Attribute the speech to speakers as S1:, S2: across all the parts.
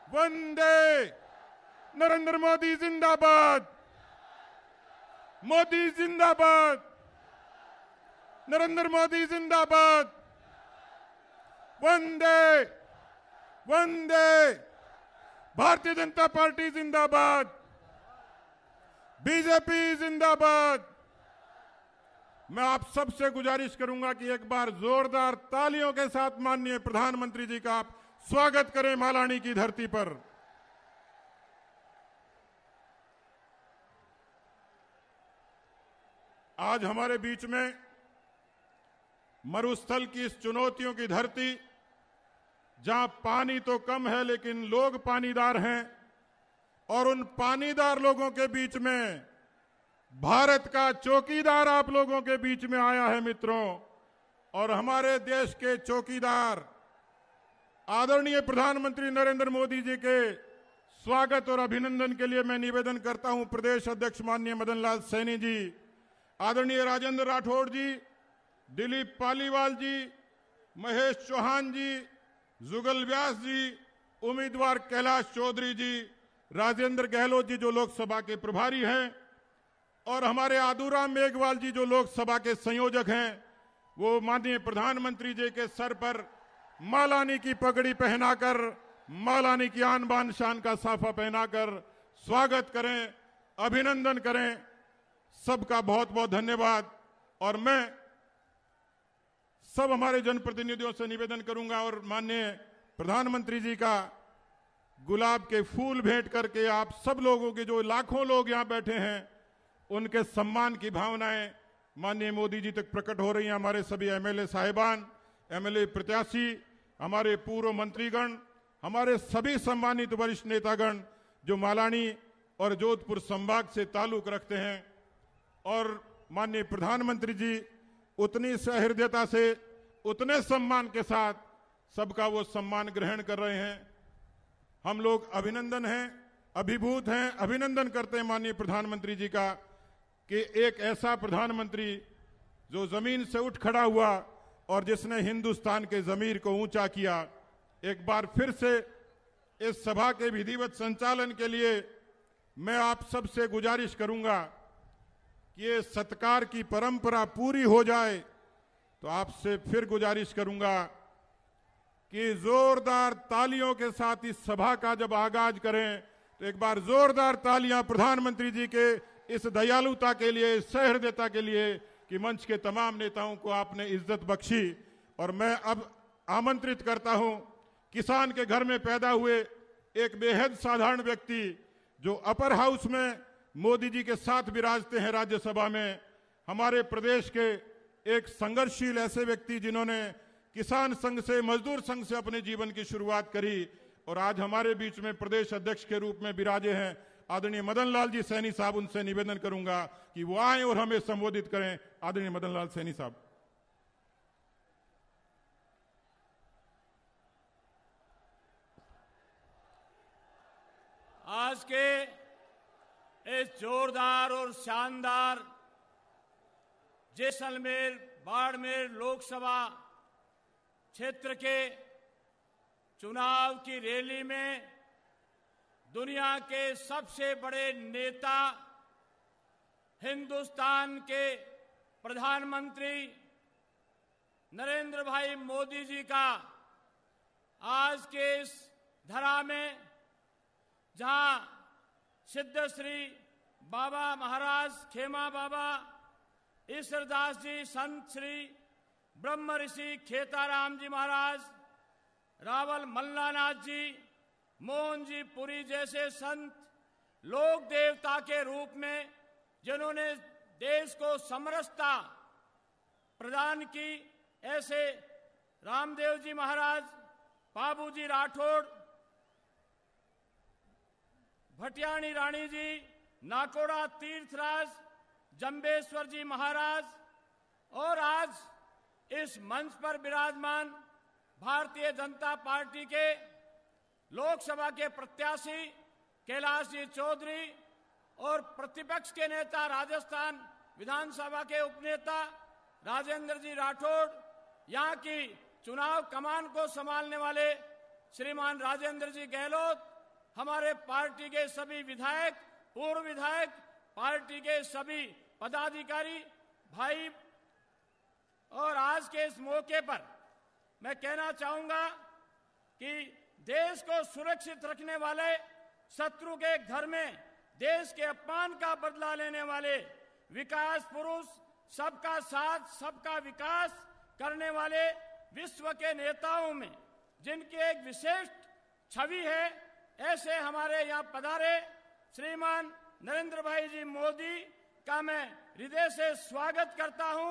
S1: वंदे नरेंद्र मोदी जिंदाबाद, मोदी जिंदाबाद, नरेंद्र मोदी जिंदाबाद, वंदे वंदे भारतीय जनता पार्टी जिंदाबाद, बीजेपी जिंदाबाद। मैं आप सबसे गुजारिश करूंगा कि एक बार जोरदार तालियों के साथ माननीय प्रधानमंत्री जी का आप स्वागत करें मालानी की धरती पर। आज हमारे बीच में मरुस्थल की इस चुनौतियों की धरती, जहां पानी तो कम है लेकिन लोग पानीदार हैं, और उन पानीदार लोगों के बीच में भारत का चौकीदार आप लोगों के बीच में आया है मित्रों। और हमारे देश के चौकीदार आदरणीय प्रधानमंत्री नरेंद्र मोदी जी के स्वागत और अभिनंदन के लिए मैं निवेदन करता हूं प्रदेश अध्यक्ष माननीय मदन लाल सैनी जी, आदरणीय राजेंद्र राठौड़ जी, दिलीप पालीवाल जी, महेश चौहान जी, जुगल व्यास जी, उम्मीदवार कैलाश चौधरी जी, राजेंद्र गहलोत जी जो लोकसभा के प्रभारी हैं, और हमारे आदूराम मेघवाल जी जो लोकसभा के संयोजक हैं, वो माननीय प्रधानमंत्री जी के सर पर मालानी की पगड़ी पहनाकर, मालानी की आन बान शान का साफा पहनाकर स्वागत करें, अभिनंदन करें। सबका बहुत बहुत धन्यवाद। और मैं सब हमारे जनप्रतिनिधियों से निवेदन करूंगा और माननीय प्रधानमंत्री जी का गुलाब के फूल भेंट करके आप सब लोगों के जो लाखों लोग यहां बैठे हैं उनके सम्मान की भावनाएं माननीय मोदी जी तक प्रकट हो रही हैं। हमारे सभी एमएलए साहिबान, एमएलए प्रत्याशी, हमारे पूर्व मंत्रीगण, हमारे सभी सम्मानित वरिष्ठ नेतागण जो मालानी और जोधपुर संभाग से ताल्लुक रखते हैं, और माननीय प्रधानमंत्री जी उतनी सहृदयता से, उतने सम्मान के साथ सबका वो सम्मान ग्रहण कर रहे हैं। हम लोग अभिनंदन हैं, अभिभूत हैं, अभिनंदन करते हैं माननीय प्रधानमंत्री जी का कि एक ऐसा प्रधानमंत्री जो जमीन से उठ खड़ा हुआ और जिसने हिंदुस्तान के जमीर को ऊंचा किया। एक बार फिर से इस सभा के विधिवत संचालन के लिए मैं आप सबसे गुजारिश करूंगा कि ये सत्कार की परंपरा पूरी हो जाए, तो आपसे फिर गुजारिश करूंगा कि जोरदार तालियों के साथ इस सभा का जब आगाज करें तो एक बार जोरदार तालियां प्रधानमंत्री जी के इस दयालुता के लिए, सहृदयता के लिए कि मंच के तमाम नेताओं को आपने इज्जत बख्शी। और मैं अब आमंत्रित करता हूं किसान के घर में पैदा हुए एक बेहद साधारण व्यक्ति जो अपर हाउस में मोदी जी के साथ विराजते हैं राज्यसभा में, हमारे प्रदेश के एक संघर्षशील ऐसे व्यक्ति जिन्होंने किसान संघ से, मजदूर संघ से अपने जीवन की शुरुआत करी और आज हमारे बीच में प्रदेश अध्यक्ष के रूप में विराजे हैं आदरणीय मदन लाल जी सैनी साहब। उनसे निवेदन करूंगा कि वो आए और हमें संबोधित करें। आदरणीय मदन लाल सैनी साहब।
S2: आज के इस जोरदार और शानदार जैसलमेर बाड़मेर लोकसभा क्षेत्र के चुनाव की रैली में दुनिया के सबसे बड़े नेता, हिंदुस्तान के प्रधानमंत्री नरेंद्र भाई मोदी जी का आज के इस धरा में, जहां सिद्ध श्री बाबा महाराज खेमा बाबा, ईश्वरदास जी, संत श्री ब्रह्म ऋषि खेताराम जी महाराज, रावल मल्लानाथ जी, मोहन जी पुरी जैसे संत लोक देवता के रूप में जिन्होंने देश को समरसता प्रदान की, ऐसे रामदेव जी महाराज, बाबूजी राठौड़, भटियाणी रानी जी, नाकोड़ा तीर्थराज, जंबेश्वर जी महाराज, और आज इस मंच पर विराजमान भारतीय जनता पार्टी के लोकसभा के प्रत्याशी कैलाश जी चौधरी और प्रतिपक्ष के नेता राजस्थान विधानसभा के उपनेता राजेंद्र जी राठौड़, यहाँ की चुनाव कमान को संभालने वाले श्रीमान राजेंद्र जी गहलोत हमारे पार्टी के सभी विधायक, पूर्व विधायक, पार्टी के सभी पदाधिकारी भाई, और आज के इस मौके पर मैं कहना चाहूंगा कि देश को सुरक्षित रखने वाले, शत्रु के घर में देश के अपमान का बदला लेने वाले, विकास पुरुष, सबका साथ सबका विकास करने वाले विश्व के नेताओं में जिनकी एक विशिष्ट छवि है, ऐसे हमारे यहाँ पधारे श्रीमान नरेंद्र भाई जी मोदी का मैं हृदय से स्वागत करता हूं।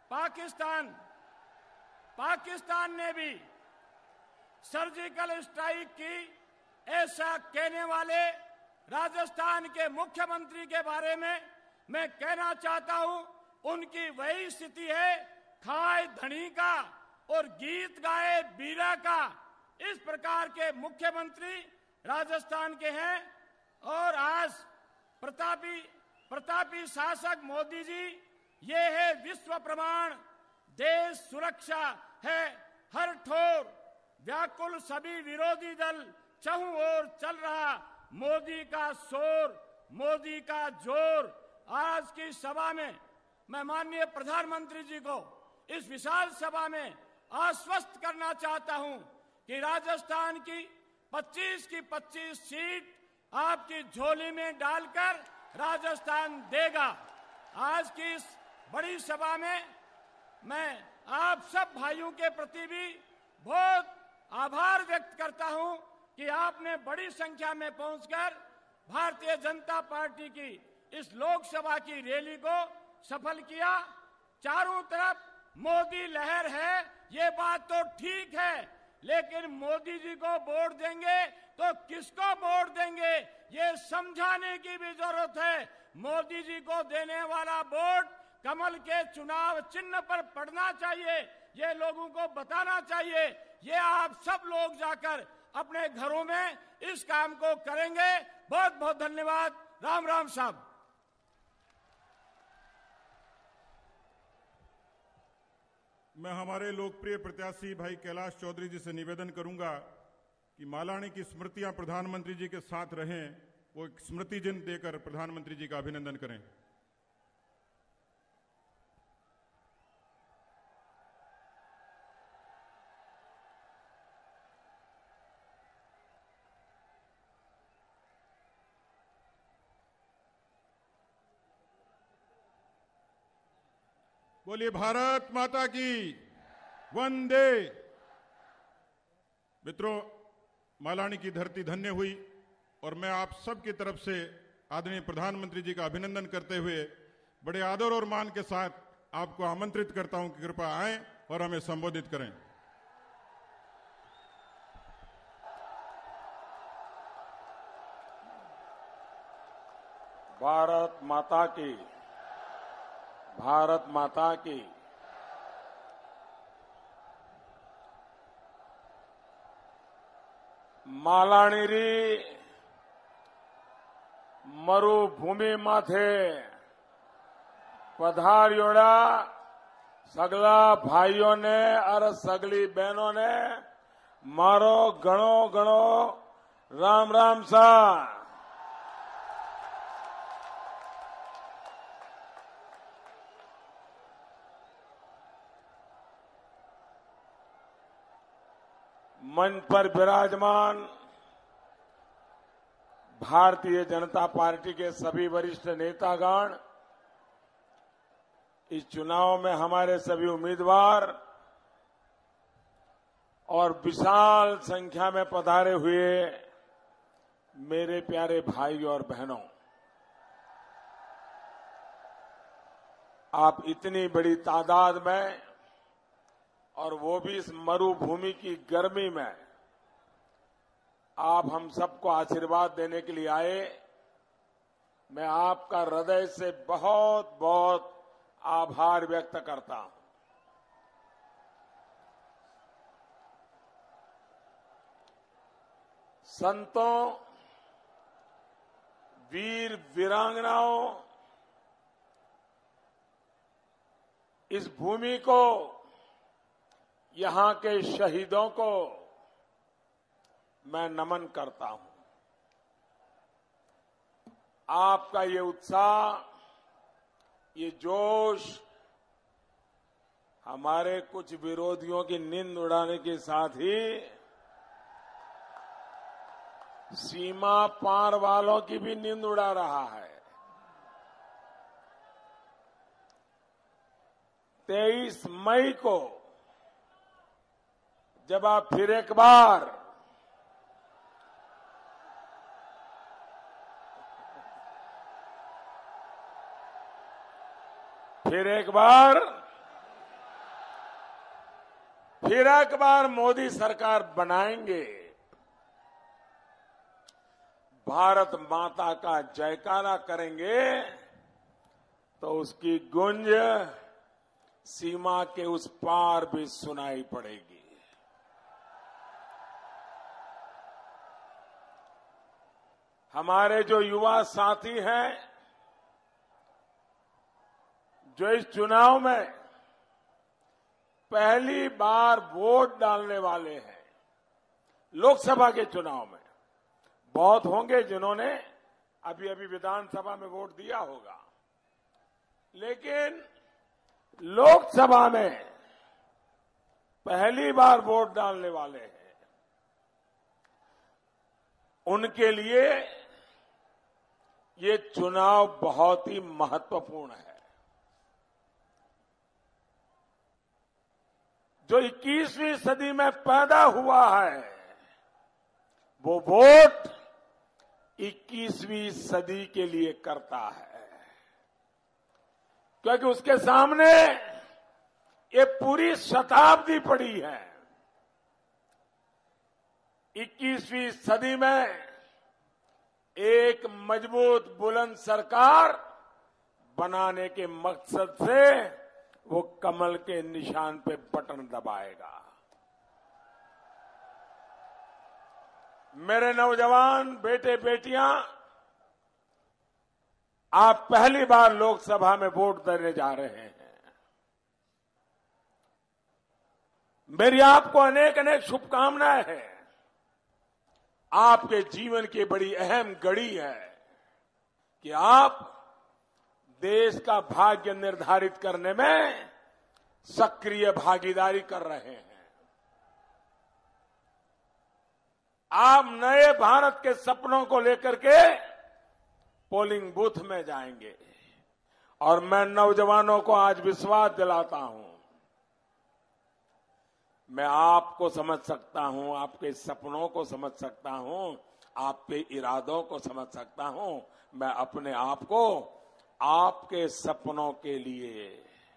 S2: पाकिस्तान ने भी सर्जिकल स्ट्राइक की, ऐसा कहने वाले राजस्थान के मुख्यमंत्री के बारे में मैं कहना चाहता हूं, उनकी वही स्थिति है, खाए धनी का और गीत गाए बीरा का। इस प्रकार के मुख्यमंत्री राजस्थान के हैं। और आज प्रतापी शासक मोदी जी, ये है विश्व प्रमाण, देश सुरक्षा है हर ठोर, व्याकुल सभी विरोधी दल, चहुं ओर चल रहा मोदी का शोर, मोदी का जोर। आज की सभा में मैं माननीय प्रधानमंत्री जी को इस विशाल सभा में आश्वस्त करना चाहता हूं कि राजस्थान की 25 की 25 सीट आपकी झोली में डालकर राजस्थान देगा। आज की इस बड़ी सभा में मैं आप सब भाइयों के प्रति भी बहुत आभार व्यक्त करता हूं कि आपने बड़ी संख्या में पहुंचकर भारतीय जनता पार्टी की इस लोकसभा की रैली को सफल किया। चारों तरफ मोदी लहर है, ये बात तो ठीक है, लेकिन मोदी जी को वोट देंगे तो किसको वोट देंगे, ये समझाने की भी जरूरत है। मोदी जी को देने वाला वोट कमल के चुनाव चिन्ह पर पड़ना चाहिए, ये लोगों को बताना चाहिए। ये आप सब लोग जाकर अपने घरों में इस काम को करेंगे। बहुत बहुत धन्यवाद। राम राम साहब।
S1: मैं हमारे लोकप्रिय प्रत्याशी भाई कैलाश चौधरी जी से निवेदन करूंगा कि मालानी की स्मृतियां प्रधानमंत्री जी के साथ रहें, वो एक स्मृति चिन्ह देकर प्रधानमंत्री जी का अभिनंदन करें। बोलिए भारत माता की वंदे। मित्रों, मालानी की धरती धन्य हुई और मैं आप सब की तरफ से आदरणीय प्रधानमंत्री जी का अभिनंदन करते हुए बड़े आदर और मान के साथ आपको आमंत्रित करता हूं कि कृपया आएं और हमें संबोधित करें।
S3: भारत माता की, भारत माता की। मालानीरी मरुभूमि माथे पधार्योड़ा सगला भाइयों ने और सगली बहनों ने मारो घणो घणो राम राम सा। मंच पर विराजमान भारतीय जनता पार्टी के सभी वरिष्ठ नेतागण, इस चुनाव में हमारे सभी उम्मीदवार और विशाल संख्या में पधारे हुए मेरे प्यारे भाई और बहनों, आप इतनी बड़ी तादाद में और वो भी इस मरुभूमि की गर्मी में आप हम सबको आशीर्वाद देने के लिए आए। मैं आपका हृदय से बहुत बहुत आभार व्यक्त करता हूं। संतों, वीर वीरांगनाओं, इस भूमि को, यहां के शहीदों को मैं नमन करता हूं। आपका ये उत्साह, ये जोश हमारे कुछ विरोधियों की नींद उड़ाने के साथ ही सीमा पार वालों की भी नींद उड़ा रहा है। 23 मई को जब आप फिर एक बार मोदी सरकार बनाएंगे, भारत माता का जयकारा करेंगे, तो उसकी गूंज सीमा के उस पार भी सुनाई पड़ेगी। हमारे जो युवा साथी हैं, जो इस चुनाव में पहली बार वोट डालने वाले हैं, लोकसभा के चुनाव में बहुत होंगे जिन्होंने अभी अभी विधानसभा में वोट दिया होगा, लेकिन लोकसभा में पहली बार वोट डालने वाले हैं, उनके लिए ये चुनाव बहुत ही महत्वपूर्ण है। जो 21वीं सदी में पैदा हुआ है, वो वोट 21वीं सदी के लिए करता है, क्योंकि उसके सामने ये पूरी शताब्दी पड़ी है। 21वीं सदी में एक मजबूत बुलंद सरकार बनाने के मकसद से वो कमल के निशान पे बटन दबाएगा। मेरे नौजवान बेटे बेटियां, आप पहली बार लोकसभा में वोट देने जा रहे हैं। मेरी आपको अनेक अनेक शुभकामनाएं हैं। आपके जीवन की बड़ी अहम घड़ी है कि आप देश का भाग्य निर्धारित करने में सक्रिय भागीदारी कर रहे हैं। आप नए भारत के सपनों को लेकर के पोलिंग बूथ में जाएंगे, और मैं नौजवानों को आज विश्वास दिलाता हूं, मैं आपको समझ सकता हूं, आपके सपनों को समझ सकता हूं, आपके इरादों को समझ सकता हूं। मैं अपने आप को आपके सपनों के लिए,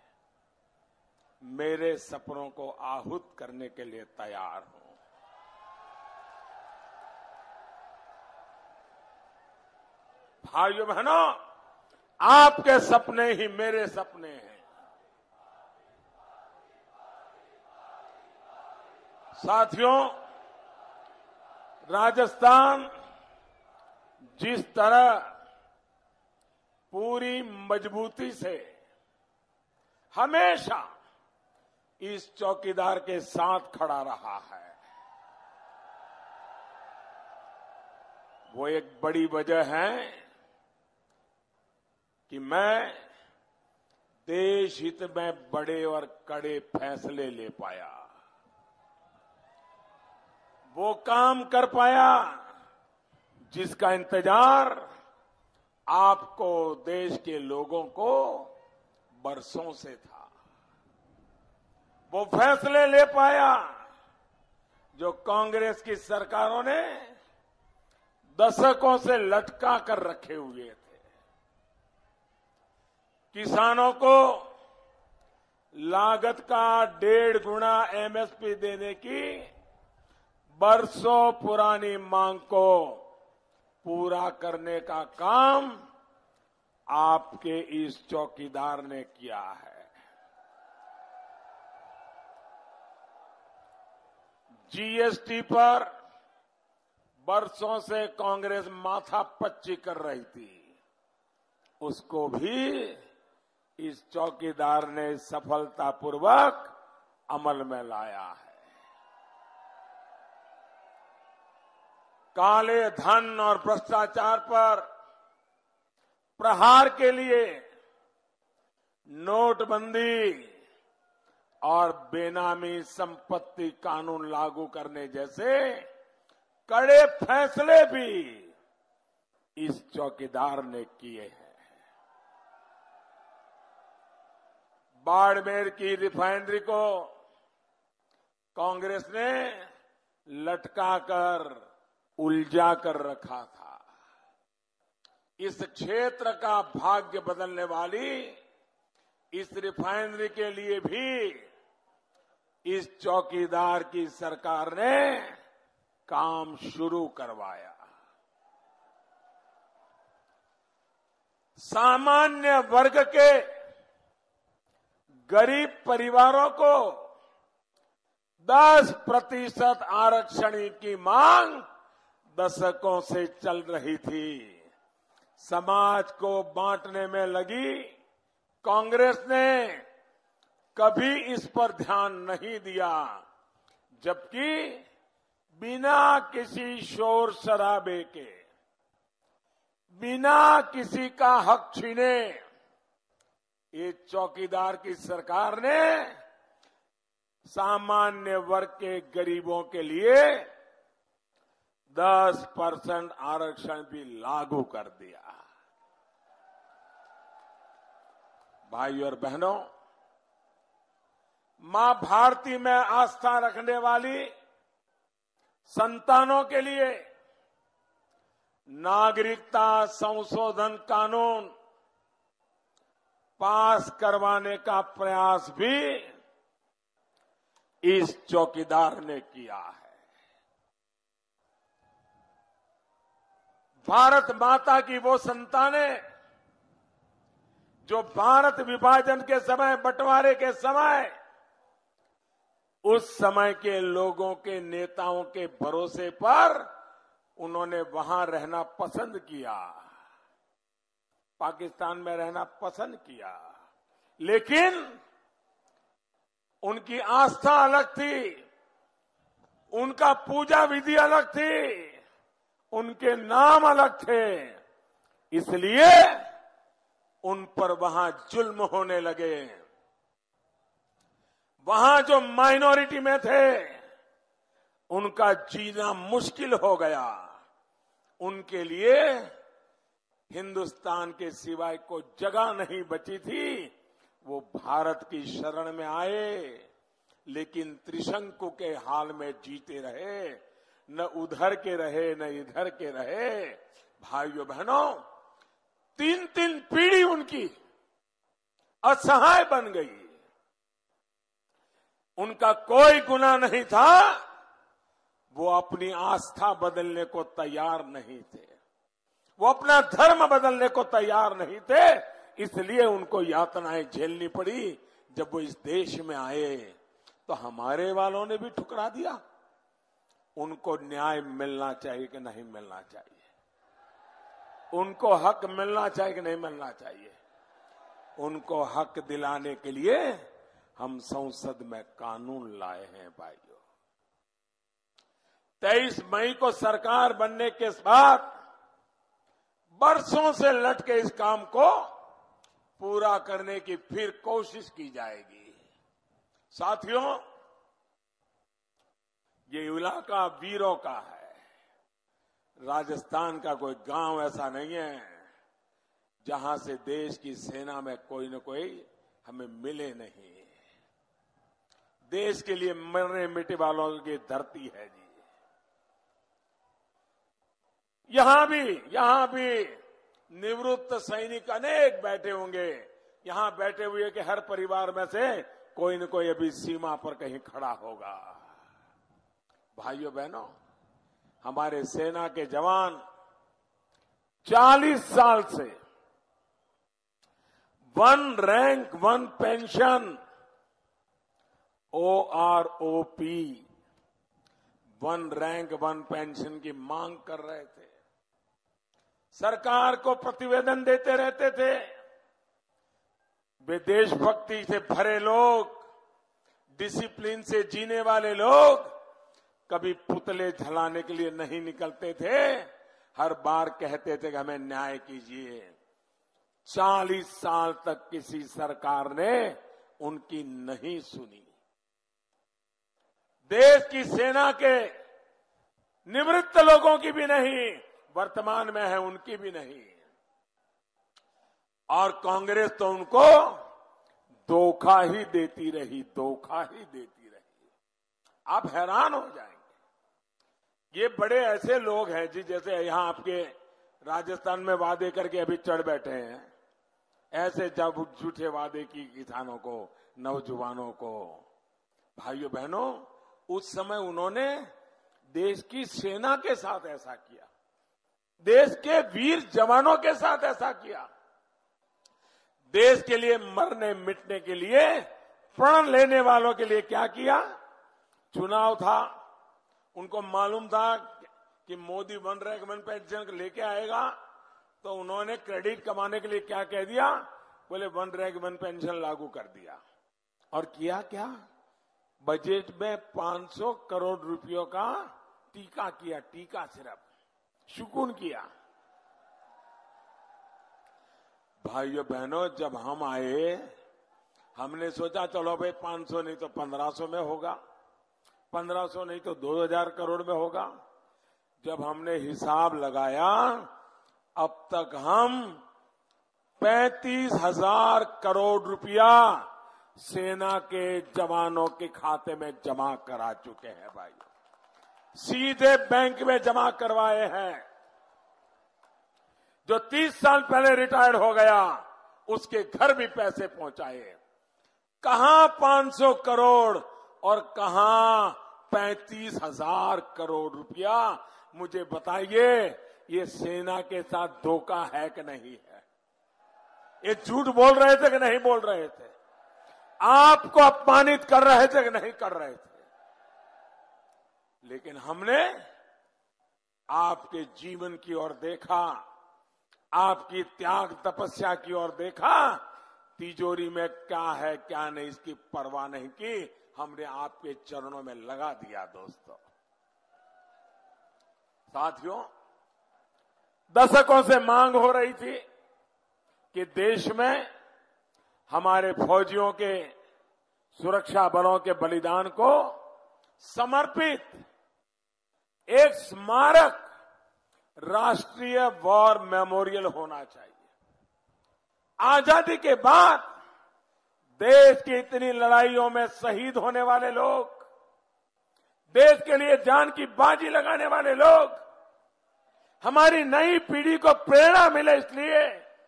S3: मेरे सपनों को आहूत करने के लिए तैयार हूं। भाइयों बहनों, आपके सपने ही मेरे सपने हैं। साथियों, राजस्थान जिस तरह पूरी मजबूती से हमेशा इस चौकीदार के साथ खड़ा रहा है, वो एक बड़ी वजह है कि मैं देश हित में बड़े और कड़े फैसले ले पाया, वो काम कर पाया जिसका इंतजार आपको, देश के लोगों को बरसों से था। वो फैसले ले पाया जो कांग्रेस की सरकारों ने दशकों से लटका कर रखे हुए थे। किसानों को लागत का 1.5 गुना एमएसपी देने की बरसों पुरानी मांग को पूरा करने का काम आपके इस चौकीदार ने किया है। जीएसटी पर बरसों से कांग्रेस माथापच्ची कर रही थी, उसको भी इस चौकीदार ने सफलतापूर्वक अमल में लाया है। काले धन और भ्रष्टाचार पर प्रहार के लिए नोटबंदी और बेनामी संपत्ति कानून लागू करने जैसे कड़े फैसले भी इस चौकीदार ने किए हैं। बाड़मेर की रिफाइनरी को कांग्रेस ने लटकाकर उलझा कर रखा था। इस क्षेत्र का भाग्य बदलने वाली इस रिफाइनरी के लिए भी इस चौकीदार की सरकार ने काम शुरू करवाया। सामान्य वर्ग के गरीब परिवारों को 10% आरक्षण की मांग दशकों से चल रही थी। समाज को बांटने में लगी कांग्रेस ने कभी इस पर ध्यान नहीं दिया, जबकि बिना किसी शोर शराबे के, बिना किसी का हक छीने ये चौकीदार की सरकार ने सामान्य वर्ग के गरीबों के लिए 10% आरक्षण भी लागू कर दिया। भाइयों और बहनों, मां भारती में आस्था रखने वाली संतानों के लिए नागरिकता संशोधन कानून पास करवाने का प्रयास भी इस चौकीदार ने किया है। भारत माता की वो संतानें जो भारत विभाजन के समय, बंटवारे के समय, उस समय के लोगों के नेताओं के भरोसे पर उन्होंने वहां रहना पसंद किया, पाकिस्तान में रहना पसंद किया, लेकिन उनकी आस्था अलग थी, उनका पूजा विधि अलग थी, उनके नाम अलग थे, इसलिए उन पर वहां जुल्म होने लगे। वहां जो माइनॉरिटी में थे उनका जीना मुश्किल हो गया। उनके लिए हिंदुस्तान के सिवाय कोई जगह नहीं बची थी। वो भारत की शरण में आए, लेकिन त्रिशंकु के हाल में जीते रहे, न उधर के रहे न इधर के रहे। भाइयों बहनों, 3-3 पीढ़ी उनकी असहाय बन गई। उनका कोई गुनाह नहीं था, वो अपनी आस्था बदलने को तैयार नहीं थे, वो अपना धर्म बदलने को तैयार नहीं थे, इसलिए उनको यातनाएं झेलनी पड़ी। जब वो इस देश में आए तो हमारे वालों ने भी ठुकरा दिया। उनको न्याय मिलना चाहिए कि नहीं मिलना चाहिए? उनको हक मिलना चाहिए कि नहीं मिलना चाहिए? उनको हक दिलाने के लिए हम संसद में कानून लाए हैं। भाइयों, 23 मई को सरकार बनने के बाद बरसों से लटके इस काम को पूरा करने की फिर कोशिश की जाएगी। साथियों, ये इलाका वीरों का है। राजस्थान का कोई गांव ऐसा नहीं है जहां से देश की सेना में कोई न कोई हमें मिले नहीं। देश के लिए मरने मिटे वालों की धरती है जी। यहां भी निवृत्त सैनिक अनेक बैठे होंगे। यहां बैठे हुए कि हर परिवार में से कोई न कोई अभी सीमा पर कहीं खड़ा होगा। भाइयों बहनों, हमारे सेना के जवान 40 साल से 1 rank 1 pension OROP 1 rank 1 pension की मांग कर रहे थे। सरकार को प्रतिवेदन देते रहते थे। वे देशभक्ति से भरे लोग, डिसिप्लिन से जीने वाले लोग कभी पुतले जलाने के लिए नहीं निकलते थे। हर बार कहते थे कि हमें न्याय कीजिए। 40 साल तक किसी सरकार ने उनकी नहीं सुनी। देश की सेना के निवृत्त लोगों की भी नहीं, वर्तमान में है उनकी भी नहीं। और कांग्रेस तो उनको धोखा ही देती रही, धोखा ही देती रही। आप हैरान हो जाएंगे। ये बड़े ऐसे लोग हैं जी, जैसे यहां आपके राजस्थान में वादे करके अभी चढ़ बैठे हैं, ऐसे जब झूठे वादे की किसानों को, नौजवानों को। भाइयों बहनों, उस समय उन्होंने देश की सेना के साथ ऐसा किया, देश के वीर जवानों के साथ ऐसा किया, देश के लिए मरने मिटने के लिए प्रण लेने वालों के लिए क्या किया। चुनाव था, उनको मालूम था कि Modi one rank one pension लेके आएगा, तो उन्होंने क्रेडिट कमाने के लिए क्या कह दिया, बोले वन रैंक वन पेंशन लागू कर दिया। और किया क्या, बजट में 500 करोड़ रुपयों का टीका किया, टीका सिर्फ शुकून किया। भाइयों बहनों, जब हम आए हमने सोचा चलो भाई 500 नहीं तो 1500 में होगा, 1500 नहीं तो 2000 करोड़ में होगा। जब हमने हिसाब लगाया, अब तक हम 35,000 करोड़ रुपया सेना के जवानों के खाते में जमा करा चुके हैं भाई, सीधे बैंक में जमा करवाए हैं। जो 30 साल पहले रिटायर्ड हो गया उसके घर भी पैसे पहुंचाए। कहां 500 करोड़ और कहां 35,000 करोड़ रुपया, मुझे बताइए, ये सेना के साथ धोखा है कि नहीं है? ये झूठ बोल रहे थे कि नहीं बोल रहे थे? आपको अपमानित कर रहे थे कि नहीं कर रहे थे? लेकिन हमने आपके जीवन की ओर देखा, आपकी त्याग तपस्या की ओर देखा, तिजोरी में क्या है क्या नहीं इसकी परवाह नहीं की, हमने आपके चरणों में लगा दिया। दोस्तों, साथियों, दशकों से मांग हो रही थी कि देश में हमारे फौजियों के, सुरक्षा बलों के बलिदान को समर्पित एक स्मारक राष्ट्रीय वॉर मेमोरियल होना चाहिए। आजादी के बाद देश की इतनी लड़ाइयों में शहीद होने वाले लोग, देश के लिए जान की बाजी लगाने वाले लोग, हमारी नई पीढ़ी को प्रेरणा मिले, इसलिए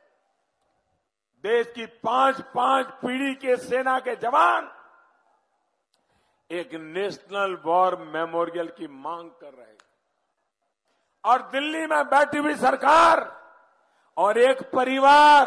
S3: देश की 5-5 पीढ़ी के सेना के जवान एक नेशनल वॉर मेमोरियल की मांग कर रहे हैं। और दिल्ली में बैठी हुई सरकार और एक परिवार,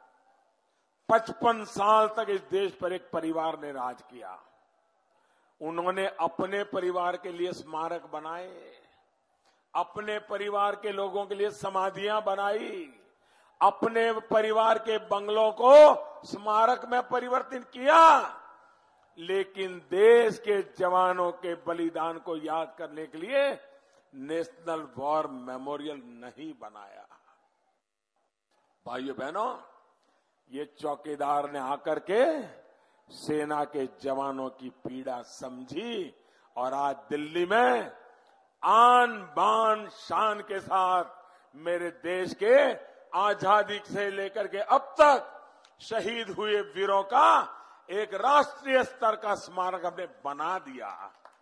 S3: 55 साल तक इस देश पर एक परिवार ने राज किया। उन्होंने अपने परिवार के लिए स्मारक बनाए, अपने परिवार के लोगों के लिए समाधियां बनाई, अपने परिवार के बंगलों को स्मारक में परिवर्तित किया, लेकिन देश के जवानों के बलिदान को याद करने के लिए नेशनल वॉर मेमोरियल नहीं बनाया। भाइयों बहनों, ये चौकीदार ने आकर के सेना के जवानों की पीड़ा समझी और आज दिल्ली में आन बान शान के साथ मेरे देश के आजादी से लेकर के अब तक शहीद हुए वीरों का एक राष्ट्रीय स्तर का स्मारक हमने बना दिया।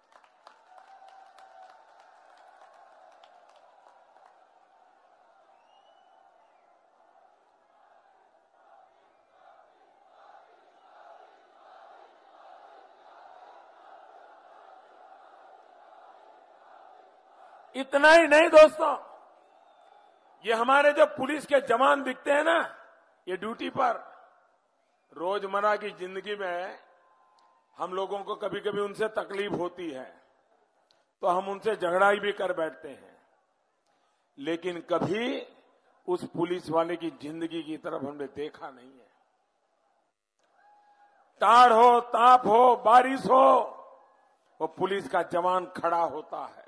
S3: इतना ही नहीं दोस्तों, ये हमारे जो पुलिस के जवान दिखते हैं ना, ये ड्यूटी पर, रोजमर्रा की जिंदगी में हम लोगों को कभी कभी उनसे तकलीफ होती है तो हम उनसे झगड़ा भी कर बैठते हैं, लेकिन कभी उस पुलिस वाले की जिंदगी की तरफ हमने देखा नहीं है। टाढ़ हो, ताप हो, बारिश हो, वो पुलिस का जवान खड़ा होता है।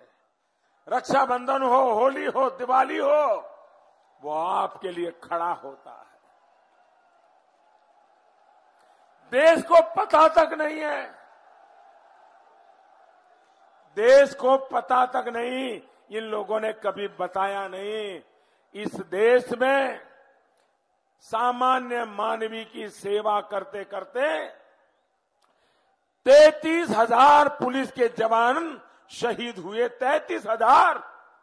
S3: रक्षाबंधन हो, होली हो, दिवाली हो, वो आपके लिए खड़ा होता है। देश को पता तक नहीं है, देश को पता तक नहीं, इन लोगों ने कभी बताया नहीं। इस देश में सामान्य मानवी की सेवा करते करते 33,000 पुलिस के जवान शहीद हुए। 33,000।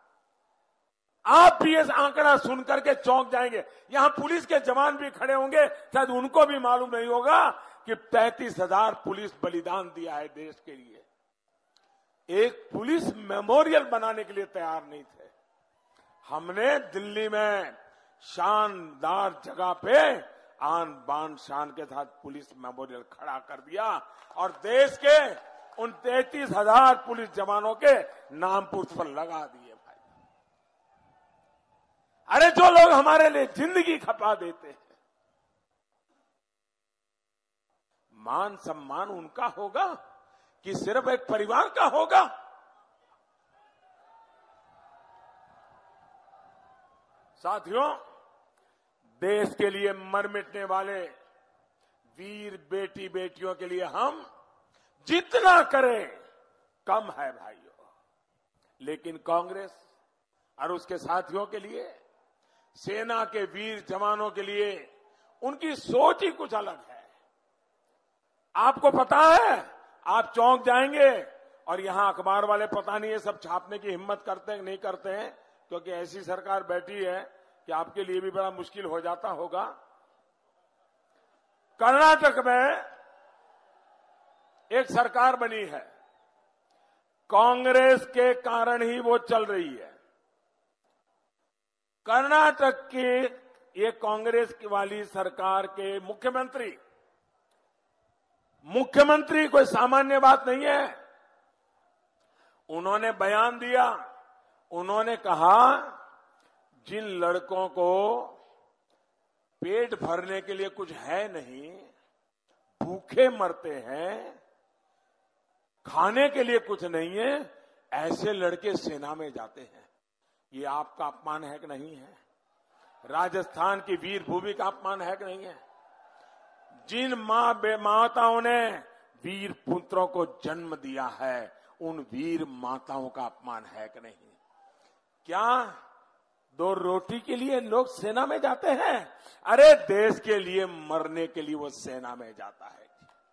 S3: आप भी इस आंकड़ा सुनकर के चौंक जाएंगे। यहां पुलिस के जवान भी खड़े होंगे, शायद उनको भी मालूम नहीं होगा कि 35,000 पुलिस बलिदान दिया है देश के लिए। एक पुलिस मेमोरियल बनाने के लिए तैयार नहीं थे। हमने दिल्ली में शानदार जगह पे आन बान शान के साथ पुलिस मेमोरियल खड़ा कर दिया और देश के उन 33,000 पुलिस जवानों के नाम पुष्प पर लगा दिए। भाई, अरे जो लोग हमारे लिए जिंदगी खपा देते हैं, मान सम्मान उनका होगा कि सिर्फ एक परिवार का होगा? साथियों, देश के लिए मर मिटने वाले वीर बेटी बेटियों के लिए हम जितना करें कम है भाइयों। लेकिन कांग्रेस और उसके साथियों के लिए, सेना के वीर जवानों के लिए उनकी सोच ही कुछ अलग है। आपको पता है, आप चौंक जाएंगे। और यहां अखबार वाले पता नहीं ये सब छापने की हिम्मत करते हैं नहीं करते हैं, क्योंकि ऐसी सरकार बैठी है कि आपके लिए भी बड़ा मुश्किल हो जाता होगा। कर्नाटक में एक सरकार बनी है, कांग्रेस के कारण ही वो चल रही है। कर्नाटक की ये कांग्रेस की वाली सरकार के मुख्यमंत्री कोई सामान्य बात नहीं है। उन्होंने बयान दिया, उन्होंने कहा जिन लड़कों को पेट भरने के लिए कुछ है नहीं, भूखे मरते हैं, खाने के लिए कुछ नहीं है, ऐसे लड़के सेना में जाते हैं। ये आपका अपमान है कि नहीं है? राजस्थान की वीर भूमि का अपमान है कि नहीं है? जिन माताओं ने वीर पुत्रों को जन्म दिया है, उन वीर माताओं का अपमान है कि नहीं? क्या 2 रोटी के लिए लोग सेना में जाते हैं? अरे देश के लिए मरने के लिए वो सेना में जाता है।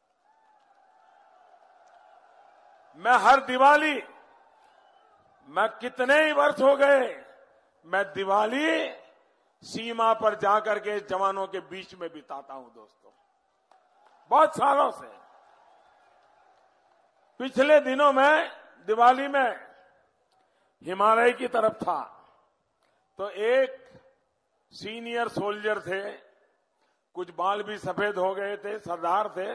S3: मैं हर दिवाली, मैं कितने ही वर्ष हो गए, मैं दिवाली सीमा पर जाकर के जवानों के बीच में बिताता हूं दोस्तों, बहुत सालों से। पिछले दिनों में दिवाली में हिमालय की तरफ था, तो एक सीनियर सोल्जर थे, कुछ बाल भी सफेद हो गए थे, सरदार थे।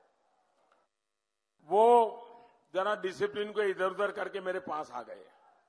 S3: वो जरा डिसिप्लिन को इधर उधर करके मेरे पास आ गए।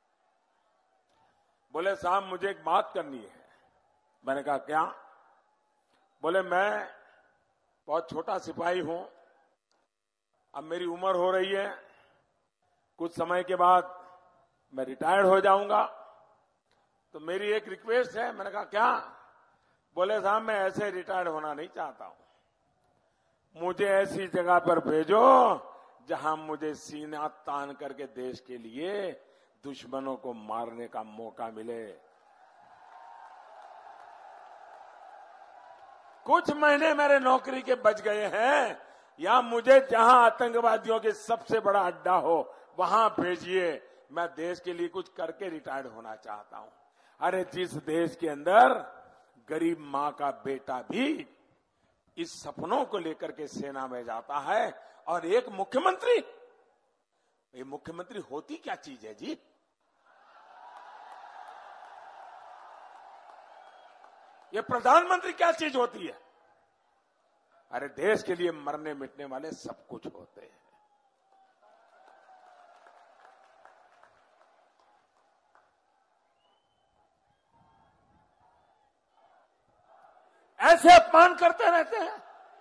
S3: बोले साहब मुझे एक बात करनी है। मैंने कहा क्या? बोले मैं बहुत छोटा सिपाही हूं, अब मेरी उम्र हो रही है, कुछ समय के बाद मैं रिटायर्ड हो जाऊंगा, तो मेरी एक रिक्वेस्ट है। मैंने कहा क्या? बोले साहब मैं ऐसे रिटायर्ड होना नहीं चाहता हूं, मुझे ऐसी जगह पर भेजो जहां मुझे सीना तान करके देश के लिए दुश्मनों को मारने का मौका मिले। कुछ महीने मेरे नौकरी के बच गए हैं, या मुझे जहां आतंकवादियों के सबसे बड़ा अड्डा हो वहां भेजिए, मैं देश के लिए कुछ करके रिटायर्ड होना चाहता हूं। अरे जिस देश के अंदर गरीब मां का बेटा भी इस सपनों को लेकर के सेना में जाता है, और एक मुख्यमंत्री, ये मुख्यमंत्री होती क्या चीज है जी? ये प्रधानमंत्री क्या चीज होती है? अरे देश के लिए मरने मिटने वाले सब कुछ होते हैं। ऐसे अपमान करते रहते हैं।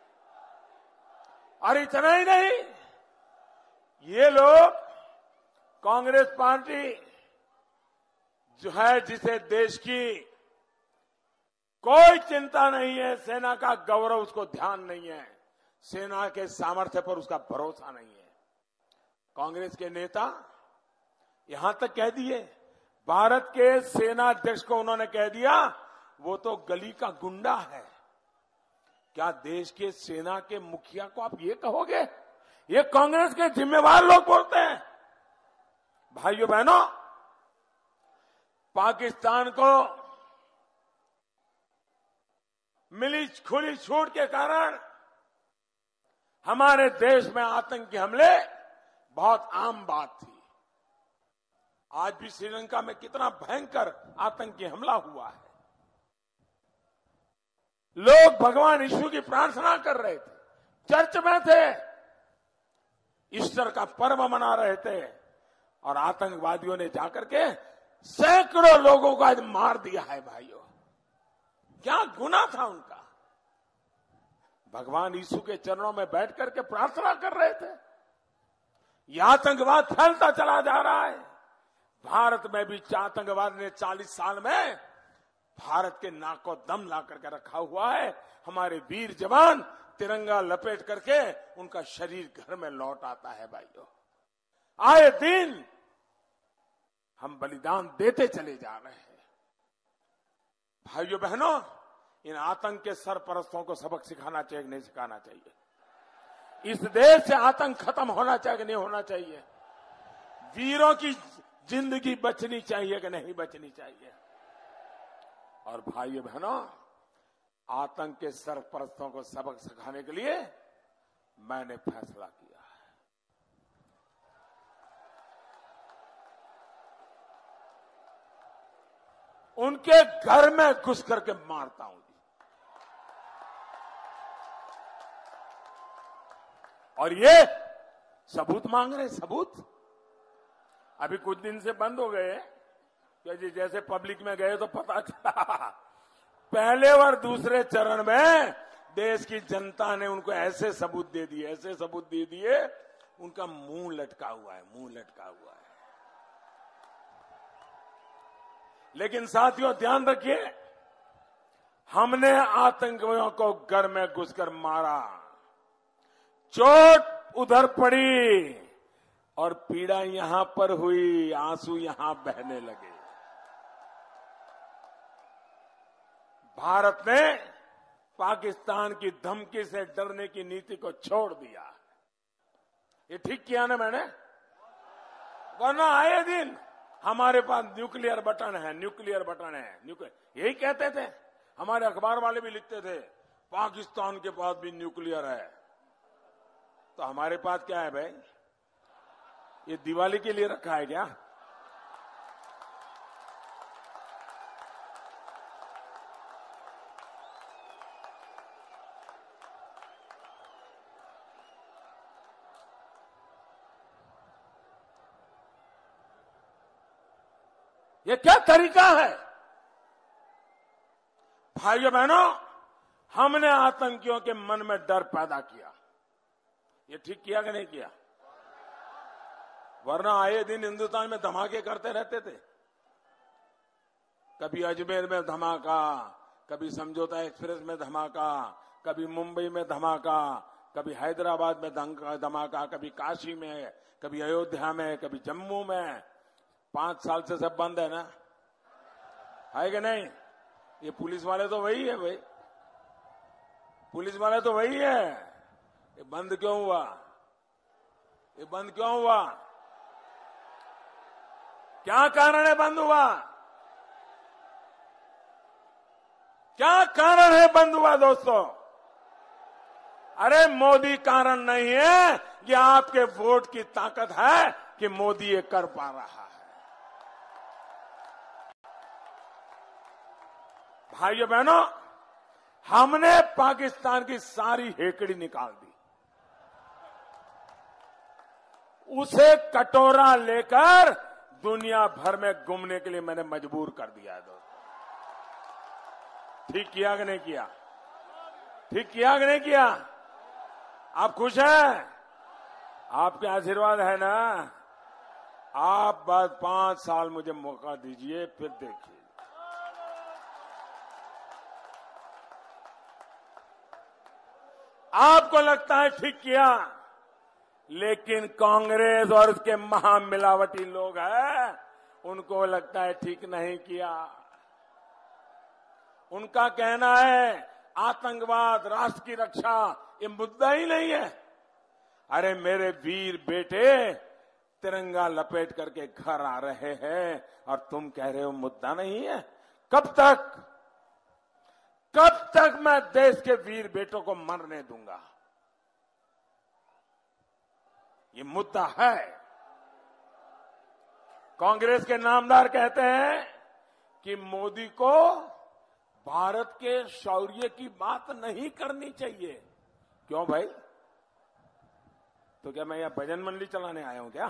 S3: और इतना ही नहीं, ये लोग कांग्रेस पार्टी जो है, जिसे देश की कोई चिंता नहीं है, सेना का गौरव उसको ध्यान नहीं है, सेना के सामर्थ्य पर उसका भरोसा नहीं है। कांग्रेस के नेता यहां तक कह दिए, भारत के सेना अध्यक्ष को उन्होंने कह दिया वो तो गली का गुंडा है। क्या देश के सेना के मुखिया को आप ये कहोगे? ये कांग्रेस के जिम्मेवार लोग बोलते हैं। भाइयों बहनों, पाकिस्तान को मिली खुली छूट के कारण हमारे देश में आतंकी हमले बहुत आम बात थी। आज भी श्रीलंका में कितना भयंकर आतंकी हमला हुआ है। लोग भगवान यीशु की प्रार्थना कर रहे थे, चर्च में थे, ईस्टर का पर्व मना रहे थे, और आतंकवादियों ने जाकर के सैकड़ों लोगों को आज मार दिया है। भाइयों, क्या गुनाह था उनका? भगवान यीशु के चरणों में बैठ करके प्रार्थना कर रहे थे। यह आतंकवाद फैलता चला जा रहा है। भारत में भी आतंकवाद ने 40 साल में भारत के नाक को दम ला करके रखा हुआ है। हमारे वीर जवान तिरंगा लपेट करके उनका शरीर घर में लौट आता है। भाइयों, आए दिन हम बलिदान देते चले जा रहे हैं। भाइयों बहनों, इन आतंक के सरपरस्तों को सबक सिखाना चाहिए कि नहीं सिखाना चाहिए? इस देश से आतंक खत्म होना चाहिए कि नहीं होना चाहिए? वीरों की जिंदगी बचनी चाहिए कि नहीं बचनी चाहिए? और भाइयों बहनों, आतंक के सरपरस्तों को सबक सिखाने के लिए मैंने फैसला किया है। उनके घर में घुस करके मारता हूं। और ये सबूत मांग रहे, सबूत। अभी कुछ दिन से बंद हो गए, क्योंकि जैसे पब्लिक में गए तो पता चला पहले और दूसरे चरण में देश की जनता ने उनको ऐसे सबूत दे दिए, ऐसे सबूत दे दिए, उनका मुंह लटका हुआ है, मुंह लटका हुआ है। लेकिन साथियों, ध्यान रखिए, हमने आतंकियों को घर में घुसकर मारा, चोट उधर पड़ी और पीड़ा यहां पर हुई, आंसू यहां बहने लगे। भारत ने पाकिस्तान की धमकी से डरने की नीति को छोड़ दिया। ये ठीक किया ना मैंने? वरना आए दिन हमारे पास न्यूक्लियर बटन है, न्यूक्लियर बटन है, यही कहते थे। हमारे अखबार वाले भी लिखते थे पाकिस्तान के पास भी न्यूक्लियर है। तो हमारे पास क्या है भाई? ये दिवाली के लिए रखा है क्या? ये क्या तरीका है? भाइयों बहनों, हमने आतंकियों के मन में डर पैदा किया। ये ठीक किया कि नहीं किया? वरना आए दिन हिंदुस्तान में धमाके करते रहते थे। कभी अजमेर में धमाका, कभी समझौता एक्सप्रेस में धमाका, कभी मुंबई में धमाका, कभी हैदराबाद में धमाका, कभी काशी में, कभी अयोध्या में, कभी जम्मू में। 5 साल से सब बंद है ना, है कि नहीं? ये पुलिस वाले तो वही है भाई, पुलिस वाले तो वही है। ये बंद क्यों हुआ? ये बंद क्यों हुआ? क्या कारण है बंद हुआ? क्या कारण है बंद हुआ दोस्तों? अरे मोदी कारण नहीं है, ये आपके वोट की ताकत है कि मोदी ये कर पा रहा है। भाइयों बहनों, हमने पाकिस्तान की सारी हेकड़ी निकाल दी, उसे कटोरा लेकर दुनिया भर में घूमने के लिए मैंने मजबूर कर दिया है दोस्तों। ठीक किया कि नहीं किया? ठीक किया कि नहीं किया? आप खुश हैं? आपके आशीर्वाद है ना? आप बस 5 साल मुझे मौका दीजिए, फिर देखिए। आपको लगता है ठीक किया, लेकिन कांग्रेस और उसके महामिलावटी लोग हैं, उनको लगता है ठीक नहीं किया। उनका कहना है आतंकवाद, राष्ट्र की रक्षा ये मुद्दा ही नहीं है। अरे मेरे वीर बेटे तिरंगा लपेट करके घर आ रहे हैं और तुम कह रहे हो मुद्दा नहीं है। कब तक मैं देश के वीर बेटों को मरने दूंगा? ये मुद्दा है। कांग्रेस के नामदार कहते हैं कि मोदी को भारत के शौर्य की बात नहीं करनी चाहिए। क्यों भाई? तो क्या मैं यहां भजन मंडली चलाने आया हूं क्या?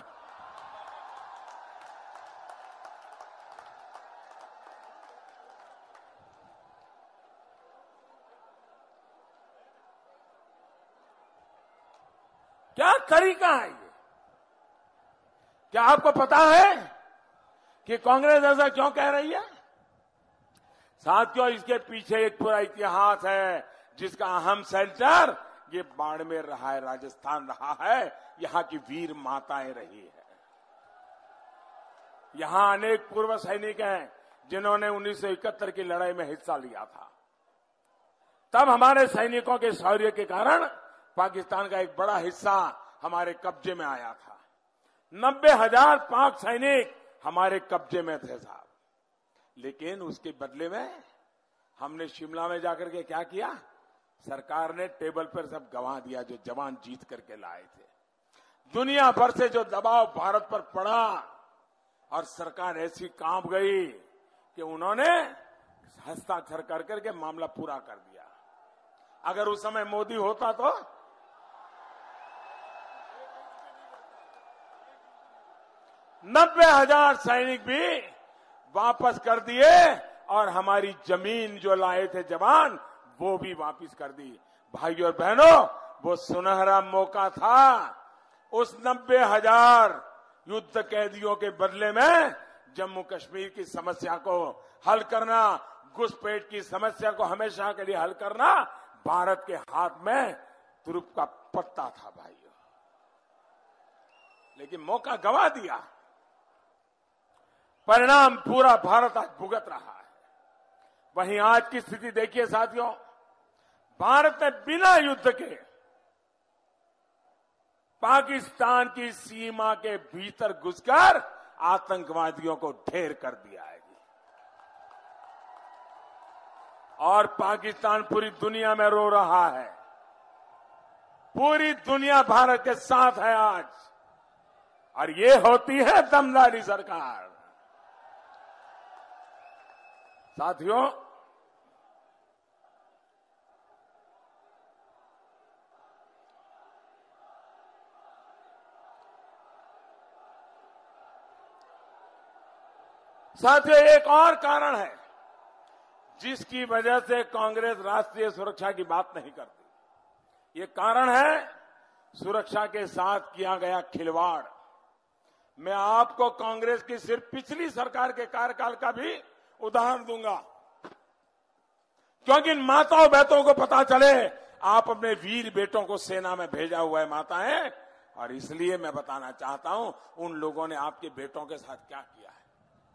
S3: क्या तरीका है ये? क्या आपको पता है कि कांग्रेस ऐसा क्यों कह रही है? साथियों, इसके पीछे एक पूरा इतिहास है जिसका अहम सेंटर ये बाड़मेर रहा है, राजस्थान रहा है। यहां की वीर माताएं रही है। यहां अनेक पूर्व सैनिक हैं जिन्होंने 1971 की लड़ाई में हिस्सा लिया था। तब हमारे सैनिकों के शौर्य के कारण पाकिस्तान का एक बड़ा हिस्सा हमारे कब्जे में आया था। 90,000 पाक सैनिक हमारे कब्जे में थे साहब। लेकिन उसके बदले में हमने शिमला में जाकर के क्या किया? सरकार ने टेबल पर सब गंवा दिया जो जवान जीत करके लाए थे। दुनिया भर से जो दबाव भारत पर पड़ा और सरकार ऐसी कांप गई कि उन्होंने हस्ताक्षर कर करके मामला पूरा कर दिया। अगर उस समय मोदी होता तो 90,000 सैनिक भी वापस कर दिए और हमारी जमीन जो लाए थे जवान वो भी वापस कर दी। भाइयों और बहनों, वो सुनहरा मौका था। उस 90,000 युद्ध कैदियों के बदले में जम्मू कश्मीर की समस्या को हल करना, घुसपैठ की समस्या को हमेशा के लिए हल करना भारत के हाथ में तुरुप का पत्ता था भाइयों। लेकिन मौका गंवा दिया। परिणाम पूरा भारत आज भुगत रहा है। वहीं आज की स्थिति देखिए साथियों, भारत ने बिना युद्ध के पाकिस्तान की सीमा के भीतर घुसकर आतंकवादियों को ढेर कर दिया है। और पाकिस्तान पूरी दुनिया में रो रहा है। पूरी दुनिया भारत के साथ है आज। और ये होती है दमदारी सरकार। साथियों, एक और कारण है जिसकी वजह से कांग्रेस राष्ट्रीय सुरक्षा की बात नहीं करती। ये कारण है सुरक्षा के साथ किया गया खिलवाड़। मैं आपको कांग्रेस की सिर्फ पिछली सरकार के कार्यकाल का भी उदाहरण दूंगा, क्योंकि इन माताओं बहनों को पता चले आप अपने वीर बेटों को सेना में भेजा हुआ है माताएं, और इसलिए मैं बताना चाहता हूं उन लोगों ने आपके बेटों के साथ क्या किया है।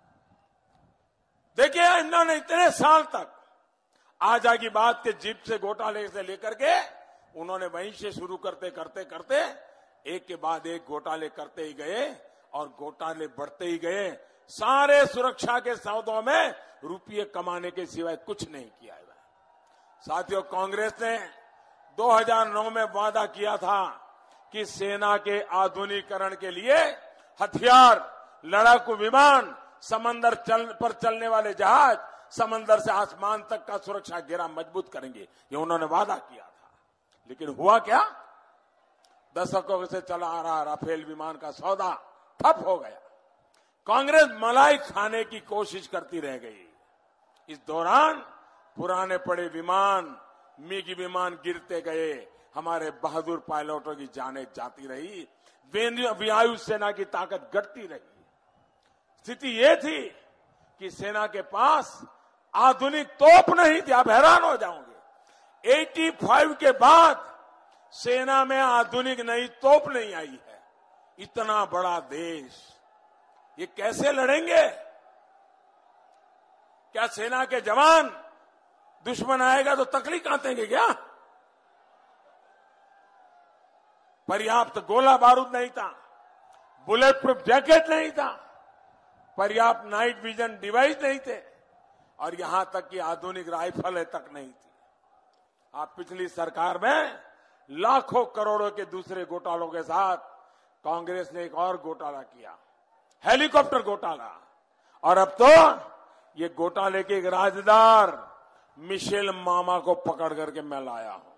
S3: देखिए, इन्होंने इतने साल तक आजादी बात के जिप से घोटाले से लेकर के उन्होंने वहीं से शुरू करते करते करते एक के बाद एक घोटाले करते ही गए और घोटाले बढ़ते ही गए। सारे सुरक्षा के सौदों में रुपये कमाने के सिवाय कुछ नहीं किया है। साथियों, कांग्रेस ने 2009 में वादा किया था कि सेना के आधुनिकीकरण के लिए हथियार, लड़ाकू विमान, समंदर पर चलने वाले जहाज, समंदर से आसमान तक का सुरक्षा घेरा मजबूत करेंगे। ये उन्होंने वादा किया था। लेकिन हुआ क्या? दशकों से चला आ रहा राफेल विमान का सौदा ठप हो गया। कांग्रेस मलाई खाने की कोशिश करती रह गई। इस दौरान पुराने पड़े विमान, मिग विमान गिरते गए। हमारे बहादुर पायलटों की जानें जाती रही। वायु सेना की ताकत घटती रही। स्थिति ये थी कि सेना के पास आधुनिक तोप नहीं थी। आप हैरान हो जाओगे। 85 के बाद सेना में आधुनिक नई तोप नहीं आई है। इतना बड़ा देश ये कैसे लड़ेंगे? क्या सेना के जवान दुश्मन आएगा तो तकलीफ काटेंगे क्या? पर्याप्त गोला बारूद नहीं था, बुलेट प्रूफ जैकेट नहीं था, पर्याप्त नाइट विजन डिवाइस नहीं थे, और यहां तक कि आधुनिक राइफलें तक नहीं थी। आप पिछली सरकार में लाखों करोड़ों के दूसरे घोटालों के साथ कांग्रेस ने एक और घोटाला किया, हेलीकॉप्टर घोटाला, और अब तो ये घोटाले के एक राजदार मिशेल मामा को पकड़ करके मैं लाया हूं।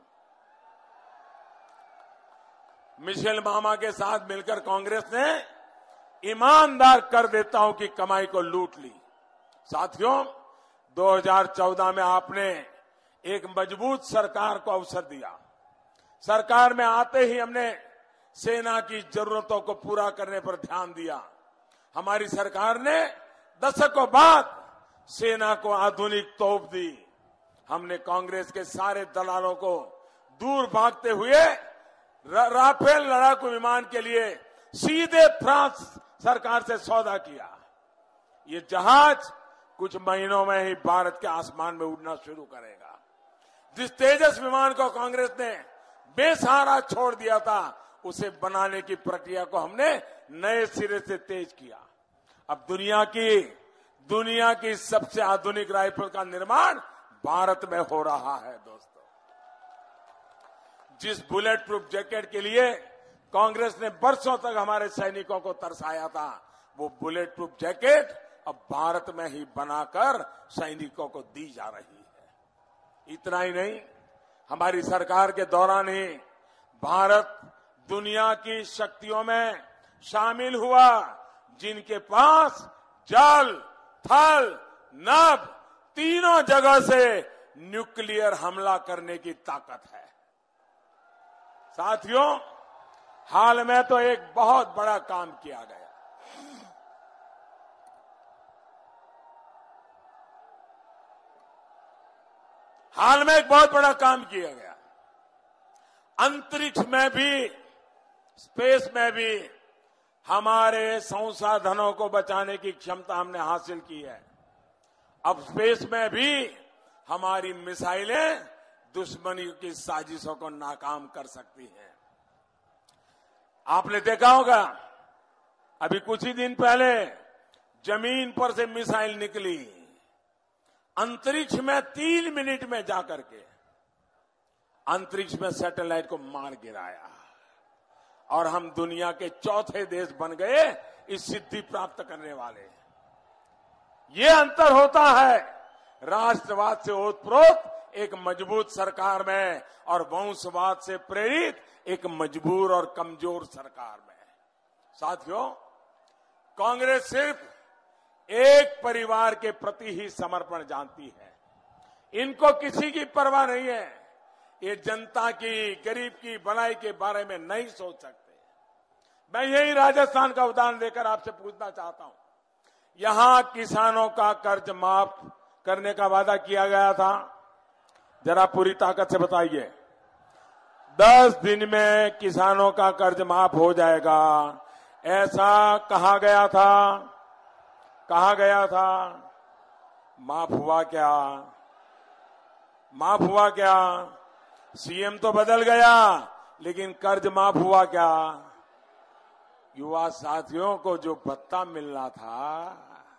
S3: मिशेल मामा के साथ मिलकर कांग्रेस ने ईमानदार करदाताओं की कमाई को लूट ली। साथियों, 2014 में आपने एक मजबूत सरकार को अवसर दिया। सरकार में आते ही हमने सेना की जरूरतों को पूरा करने पर ध्यान दिया। हमारी सरकार ने दशकों बाद सेना को आधुनिक तोप दी। हमने कांग्रेस के सारे दलालों को दूर भागते हुए राफेल लड़ाकू विमान के लिए सीधे फ्रांस सरकार से सौदा किया। ये जहाज कुछ महीनों में ही भारत के आसमान में उड़ना शुरू करेगा। जिस तेजस विमान को कांग्रेस ने बेसहारा छोड़ दिया था, उसे बनाने की प्रक्रिया को हमने नए सिरे से तेज किया। अब दुनिया की सबसे आधुनिक राइफल का निर्माण भारत में हो रहा है। दोस्तों, जिस बुलेट प्रूफ जैकेट के लिए कांग्रेस ने बरसों तक हमारे सैनिकों को तरसाया था, वो बुलेट प्रूफ जैकेट अब भारत में ही बनाकर सैनिकों को दी जा रही है। इतना ही नहीं, हमारी सरकार के दौरान ही भारत दुनिया की शक्तियों में शामिल हुआ जिनके पास जल, थल, नभ तीनों जगह से न्यूक्लियर हमला करने की ताकत है। साथियों, हाल में तो एक बहुत बड़ा काम किया गया। हाल में एक बहुत बड़ा काम किया गया। अंतरिक्ष में भी, स्पेस में भी हमारे संसाधनों को बचाने की क्षमता हमने हासिल की है। अब स्पेस में भी हमारी मिसाइलें दुश्मनी की साजिशों को नाकाम कर सकती हैं। आपने देखा होगा, अभी कुछ ही दिन पहले जमीन पर से मिसाइल निकली, अंतरिक्ष में 3 मिनट में जाकर के अंतरिक्ष में सैटेलाइट को मार गिराया, और हम दुनिया के चौथे देश बन गए इस सिद्धि प्राप्त करने वाले। ये अंतर होता है राष्ट्रवाद से ओतप्रोत एक मजबूत सरकार में और वंशवाद से प्रेरित एक मजबूर और कमजोर सरकार में। साथियों, कांग्रेस सिर्फ एक परिवार के प्रति ही समर्पण जानती है। इनको किसी की परवाह नहीं है। ये जनता की, गरीब की भलाई के बारे में नहीं सोच सकते। मैं यही राजस्थान का उदाहरण देकर आपसे पूछना चाहता हूं। यहां किसानों का कर्ज माफ करने का वादा किया गया था। जरा पूरी ताकत से बताइए, 10 दिन में किसानों का कर्ज माफ हो जाएगा, ऐसा कहा गया था। कहा गया था, माफ हुआ क्या? माफ हुआ क्या? सीएम तो बदल गया, लेकिन कर्ज माफ हुआ क्या? युवा साथियों को जो भत्ता मिलना था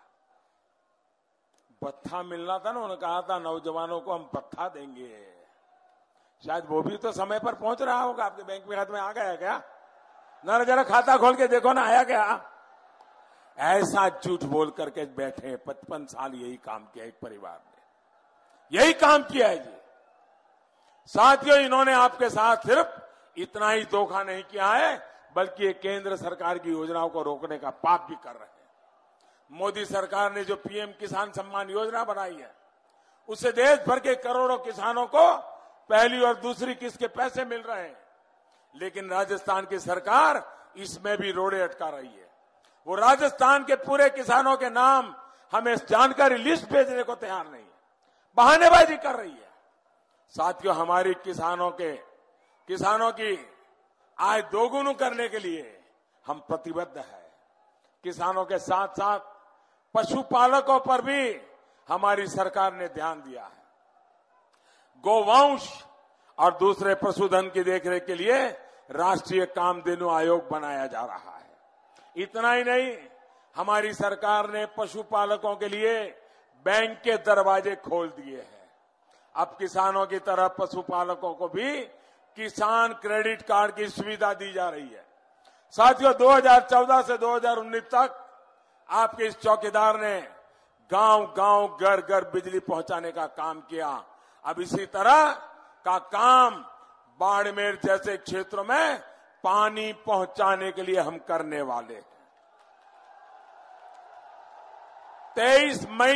S3: ना, उन्होंने कहा था नौजवानों को हम भत्ता देंगे। शायद वो भी तो समय पर पहुंच रहा होगा। आपके बैंक में खाते में आ गया क्या? ना, जरा खाता खोल के देखो ना, आया क्या? ऐसा झूठ बोल करके बैठे 55 साल यही काम किया एक परिवार ने, यही काम किया है जी। साथियों, इन्होंने आपके साथ सिर्फ इतना ही धोखा नहीं किया है, बल्कि ये केंद्र सरकार की योजनाओं को रोकने का पाप भी कर रहे हैं। मोदी सरकार ने जो पीएम किसान सम्मान योजना बनाई है, उससे देश भर के करोड़ों किसानों को पहली और दूसरी किस्त के पैसे मिल रहे हैं। लेकिन राजस्थान की सरकार इसमें भी रोड़े अटका रही है। वो राजस्थान के पूरे किसानों के नाम हमें जानकारी लिस्ट भेजने को तैयार नहीं है, बहानेबाजी कर रही है। साथियों, हमारी किसानों के किसानों की आय दोगुनी करने के लिए हम प्रतिबद्ध हैं। किसानों के साथ साथ पशुपालकों पर भी हमारी सरकार ने ध्यान दिया है। गोवंश और दूसरे पशुधन की देखरेख के लिए राष्ट्रीय कामधेनु आयोग बनाया जा रहा है। इतना ही नहीं, हमारी सरकार ने पशुपालकों के लिए बैंक के दरवाजे खोल दिए हैं। अब किसानों की तरह पशुपालकों को भी किसान क्रेडिट कार्ड की सुविधा दी जा रही है। साथियों, 2014 से 2019 तक आपके इस चौकीदार ने गांव-गांव, घर-घर बिजली पहुंचाने का काम किया। अब इसी तरह का काम बाड़मेर जैसे क्षेत्रों में पानी पहुंचाने के लिए हम करने वाले हैं। 23 मई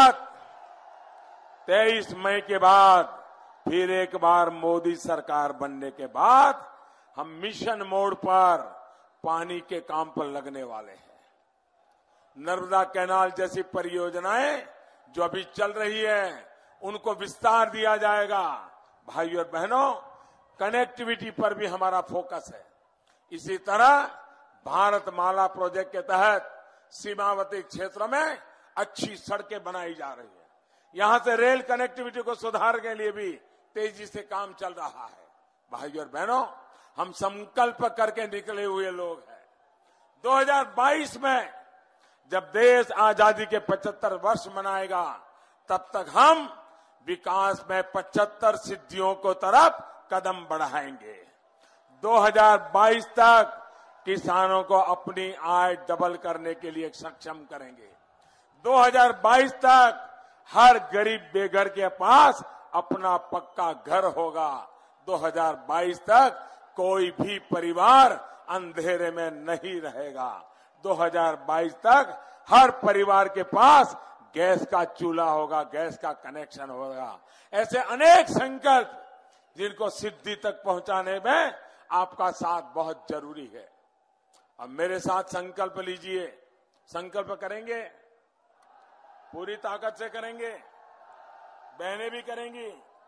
S3: के बाद फिर एक बार मोदी सरकार बनने के बाद हम मिशन मोड पर पानी के काम पर लगने वाले हैं। नर्मदा कैनाल जैसी परियोजनाएं जो अभी चल रही है, उनको विस्तार दिया जाएगा। भाइयों और बहनों, कनेक्टिविटी पर भी हमारा फोकस है। इसी तरह भारतमाला प्रोजेक्ट के तहत सीमावर्ती क्षेत्रों में अच्छी सड़कें बनाई जा रही है। यहां से रेल कनेक्टिविटी को सुधारने के लिए भी तेजी से काम चल रहा है। भाइयों और बहनों, हम संकल्प करके निकले हुए लोग हैं। 2022 में जब देश आजादी के 75 वर्ष मनाएगा, तब तक हम विकास में 75 सिद्धियों को तरफ कदम बढ़ाएंगे। 2022 तक किसानों को अपनी आय डबल करने के लिए सक्षम करेंगे। 2022 तक हर गरीब बेघर के पास अपना पक्का घर होगा। 2022 तक कोई भी परिवार अंधेरे में नहीं रहेगा। 2022 तक हर परिवार के पास गैस का चूल्हा होगा, गैस का कनेक्शन होगा। ऐसे अनेक संकल्प जिनको सिद्धि तक पहुंचाने में आपका साथ बहुत जरूरी है। अब मेरे साथ संकल्प लीजिए। संकल्प करेंगे, पूरी ताकत से करेंगे, बहनें भी करेंगी,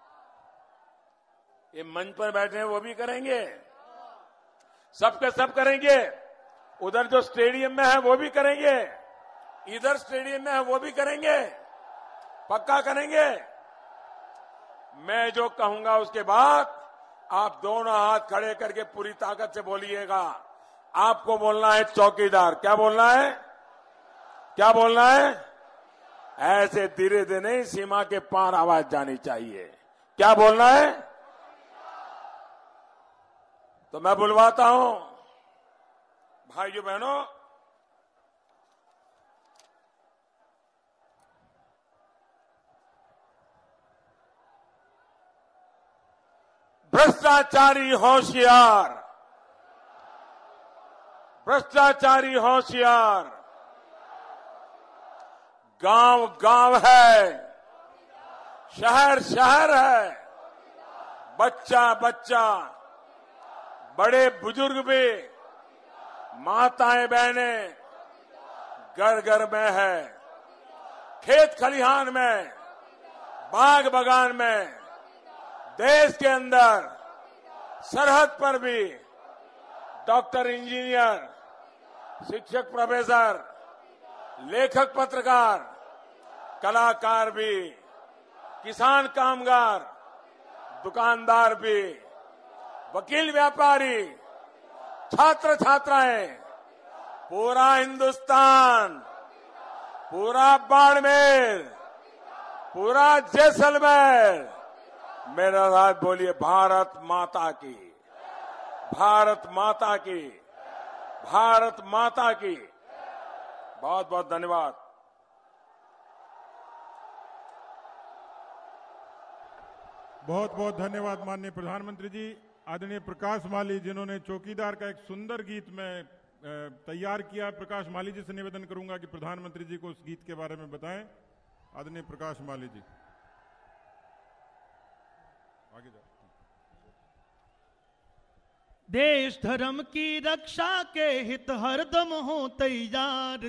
S3: ये मंच पर बैठे हैं वो भी करेंगे, सबके सब करेंगे। उधर जो स्टेडियम में है वो भी करेंगे, इधर स्टेडियम में है वो भी करेंगे, पक्का करेंगे। मैं जो कहूंगा उसके बाद आप दोनों हाथ खड़े करके पूरी ताकत से बोलिएगा। आपको बोलना है चौकीदार। क्या बोलना है? क्या बोलना है? ऐसे धीरे धीरे नहीं, सीमा के पार आवाज जानी चाहिए। क्या बोलना है? तो मैं बुलवाता हूं भाइयों बहनों, भ्रष्टाचारी होशियार, भ्रष्टाचारी होशियार, गांव गांव है, शहर शहर है, बच्चा बच्चा, बड़े बुजुर्ग भी, माताएं बहनें घर घर में है, खेत खलिहान में, बाग बगान में, देश के अंदर, सरहद पर भी, डॉक्टर, इंजीनियर, शिक्षक, प्रोफेसर, लेखक, पत्रकार, कलाकार भी, किसान, कामगार, दुकानदार भी, वकील, व्यापारी, छात्र छात्राएं, पूरा हिंदुस्तान, पूरा बाड़मेर, पूरा जैसलमेर, मेरा साथ बोलिए भारत माता की, भारत माता की, भारत माता की। बहुत बहुत धन्यवाद।
S1: बहुत बहुत धन्यवाद माननीय प्रधानमंत्री जी। आदरणीय प्रकाश माली, जिन्होंने चौकीदार का एक सुंदर गीत में तैयार किया। प्रकाश माली जी से निवेदन करूंगा कि प्रधानमंत्री जी को उस गीत के बारे में बताएं। आदरणीय प्रकाश माली जी, आगे जाओ।
S4: देश धर्म की रक्षा के हित हरदम हो तैयार,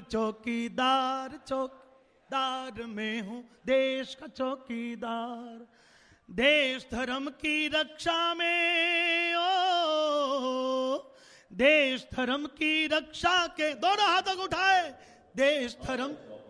S4: चौकीदार चौकीदार में हूं देश का चौकीदार। देश धर्म की रक्षा में ओ, देश धर्म की रक्षा के, दोनों हाथों को उठाए, देश धर्म